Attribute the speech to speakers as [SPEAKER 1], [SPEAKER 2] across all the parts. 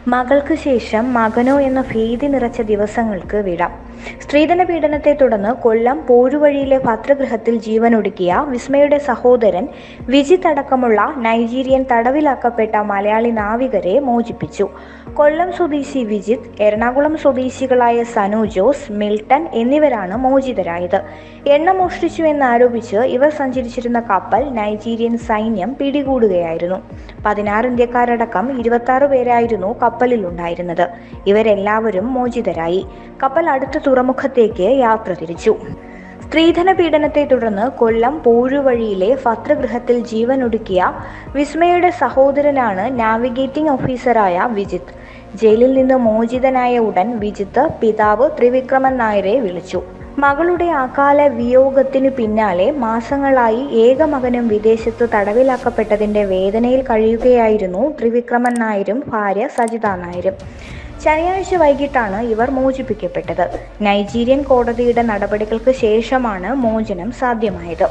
[SPEAKER 1] മകൾക്ക് ശേഷം മകനോ എന്ന ഭീതി നിറച്ച ദിവസങ്ങൾക്ക് വിട. സ്ത്രീധന പീഡനത്തെ തുടർന്ന് കൊല്ലം പോരുവഴിയിലെ ഭദ്രഗൃഹത്തിൽ ജീവനൊടുക്കിയ വിസ്മയുടെ സഹോദരൻ വിജിത്ത് അടക്കമുള്ള നൈജീരിയൻ തടവിലാക്കപ്പെട്ട മലയാളി നാവികരെ മോചിപ്പിച്ചു. കൊല്ലം സ്വദേശി വിജിത്ത്, എറണാകുളം സ്വദേശികളായ സനു ജോസ്, മിൽട്ടൺ എന്നിവരാണ് മോചിതരായത്. എണ്ണ മോഷ്ടിച്ചു എന്നാരോപിച്ച് ഇവർ സഞ്ചരിച്ചിരുന്ന കപ്പൽ നൈജീരിയൻ സൈന്യം പിടികൂടുകയായിരുന്നു. 16 ഇന്ത്യക്കാരടക്കം 26 പേരായിരുന്നു കപ്പലിലുണ്ടായിരുന്നത്. ഇവരെല്ലാവരും മോചിതരായി. കപ്പൽ അടുത്ത തുറമുഖത്തേക്ക് യാത്ര തിരിച്ചു. സ്ത്രീധന പീഡനത്തെ തുടർന്ന് കൊല്ലം പോരുവഴിയിലെ ഭദ്രഗൃഹത്തിൽ ജീവനൊടുക്കിയ വിസ്മയുടെ സഹോദരനാണ് നാവിഗേറ്റിംഗ് ഓഫീസറായ വിജിത്ത്. ജയിലിൽ നിന്ന് മോചിതനായ ഉടൻ വിജിത്ത് പിതാവ് ത്രിവിക്രമൻ നായരെ വിളിച്ചു. മകളുടെ അകാല വിയോഗത്തിനു പിന്നാലെ മാസങ്ങളായി ഏക മകനും വിദേശത്ത് തടവിലാക്കപ്പെട്ടതിന്റെ വേദനയിൽ കഴിയുകയായിരുന്നു ത്രിവിക്രമൻ നായരും ഭാര്യ സജിത നായരും. ശനിയാഴ്ച വൈകിട്ടാണ് ഇവർ മോചിപ്പിക്കപ്പെട്ടത്. നൈജീരിയൻ കോടതിയുടെ നടപടികൾക്ക് ശേഷമാണ് മോചനം സാധ്യമായത്.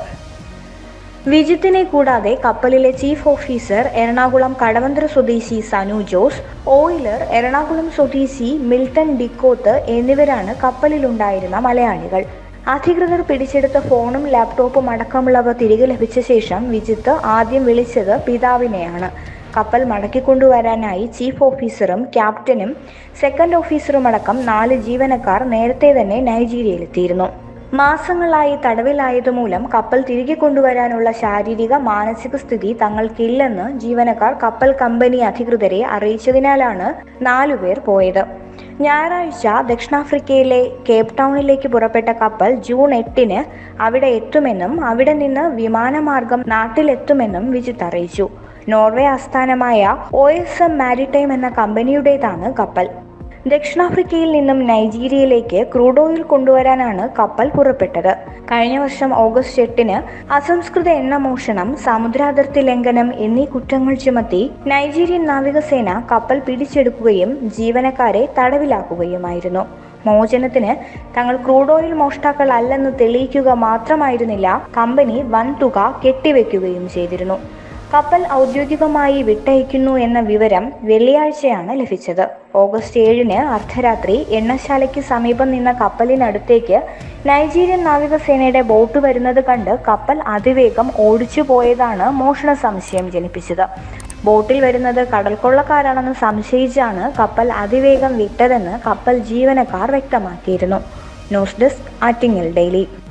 [SPEAKER 1] വിജിത്തിനെ കൂടാതെ കപ്പലിലെ ചീഫ് ഓഫീസർ എറണാകുളം കടവന്ത്ര സ്വദേശി സനു ജോസ്, ഓയിലർ എറണാകുളം സ്വദേശി മിൽട്ടൺ ഡിക്കോത്ത് എന്നിവരാണ് കപ്പലിലുണ്ടായിരുന്ന മലയാളികൾ. അധികൃതർ പിടിച്ചെടുത്ത ഫോണും ലാപ്ടോപ്പും അടക്കമുള്ളവ തിരികെ ലഭിച്ച ശേഷം വിജിത്ത് ആദ്യം വിളിച്ചത് പിതാവിനെയാണ്. കപ്പൽ മടക്കിക്കൊണ്ടുവരാനായി ചീഫ് ഓഫീസറും ക്യാപ്റ്റനും സെക്കൻഡ് ഓഫീസറുമടക്കം 4 ജീവനക്കാർ നേരത്തെ തന്നെ നൈജീരിയയിലെത്തിയിരുന്നു. മാസങ്ങളായി തടവിലായതുമൂലം കപ്പൽ തിരികെ കൊണ്ടുവരാനുള്ള ശാരീരിക മാനസിക സ്ഥിതി തങ്ങൾക്കില്ലെന്ന് ജീവനക്കാർ കപ്പൽ കമ്പനി അധികൃതരെ അറിയിച്ചതിനാലാണ് 4 പേർ പോയത്. ഞായറാഴ്ച ദക്ഷിണാഫ്രിക്കയിലെ കേപ്പ് ടൗണിലേക്ക് പുറപ്പെട്ട കപ്പൽ ജൂൺ 8-ന് അവിടെ എത്തുമെന്നും അവിടെ നിന്ന് വിമാനമാർഗം നാട്ടിലെത്തുമെന്നും വിജിത്ത് അറിയിച്ചു. നോർവേ ആസ്ഥാനമായ OSM മാരിടൈം എന്ന കമ്പനിയുടേതാണ് കപ്പൽ. ദക്ഷിണാഫ്രിക്കയിൽ നിന്നും നൈജീരിയയിലേക്ക് ക്രൂഡ് ഓയിൽ കൊണ്ടുവരാനാണ് കപ്പൽ പുറപ്പെട്ടത്. കഴിഞ്ഞ വർഷം ഓഗസ്റ്റ് 8-ന് അസംസ്കൃത എണ്ണ മോഷണം, സമുദ്രാതിർത്തി ലംഘനം എന്നീ കുറ്റങ്ങൾ ചുമത്തി നൈജീരിയൻ നാവികസേന കപ്പൽ പിടിച്ചെടുക്കുകയും ജീവനക്കാരെ തടവിലാക്കുകയുമായിരുന്നു. മോചനത്തിന് തങ്ങൾ ക്രൂഡ് ഓയിൽ മോഷ്ടാക്കൾ അല്ലെന്ന് തെളിയിക്കുക മാത്രമായിരുന്നില്ല, കമ്പനി വൻതുക കെട്ടിവെക്കുകയും ചെയ്തിരുന്നു. കപ്പൽ ഔദ്യോഗികമായി വിട്ടയക്കുന്നു എന്ന വിവരം വെള്ളിയാഴ്ചയാണ് ലഭിച്ചത്. ഓഗസ്റ്റ് 7-ന് അർദ്ധരാത്രി എണ്ണശാലയ്ക്ക് സമീപം നിന്ന കപ്പലിനടുത്തേക്ക് നൈജീരിയൻ നാവികസേനയുടെ ബോട്ട് വരുന്നത് കണ്ട് കപ്പൽ അതിവേഗം ഓടിച്ചു പോയതാണ് മോഷണ സംശയം ജനിപ്പിച്ചത്. ബോട്ടിൽ വരുന്നത് കടൽക്കൊള്ളക്കാരാണെന്ന് സംശയിച്ചാണ് കപ്പൽ അതിവേഗം വിട്ടതെന്ന് കപ്പൽ ജീവനക്കാർ വ്യക്തമാക്കിയിരുന്നു. News desk, Attingal daily.